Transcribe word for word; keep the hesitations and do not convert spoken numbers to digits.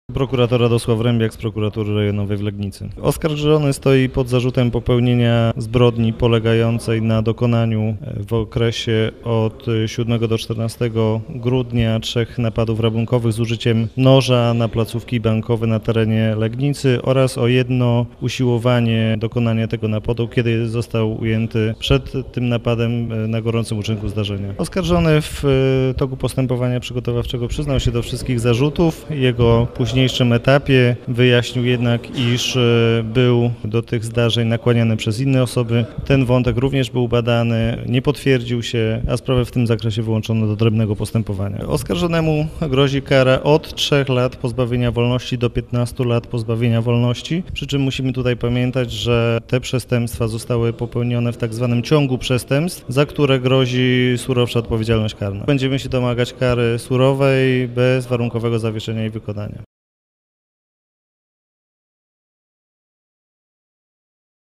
Prokurator Radosław Rębiak z Prokuratury Rejonowej w Legnicy. Oskarżony stoi pod zarzutem popełnienia zbrodni polegającej na dokonaniu w okresie od siódmego do czternastego grudnia trzech napadów rabunkowych z użyciem noża na placówki bankowe na terenie Legnicy oraz o jedno usiłowanie dokonania tego napadu, kiedy został ujęty przed tym napadem na gorącym uczynku zdarzenia. Oskarżony w toku postępowania przygotowawczego przyznał się do wszystkich zarzutów. Jego późniejszym etapie wyjaśnił jednak, iż był do tych zdarzeń nakłaniany przez inne osoby. Ten wątek również był badany, nie potwierdził się, a sprawę w tym zakresie wyłączono do odrębnego postępowania. Oskarżonemu grozi kara od trzech lat pozbawienia wolności do piętnastu lat pozbawienia wolności, przy czym musimy tutaj pamiętać, że te przestępstwa zostały popełnione w tak zwanym ciągu przestępstw, za które grozi surowsza odpowiedzialność karna. Będziemy się domagać kary surowej, bez warunkowego zawieszenia jej wykonania.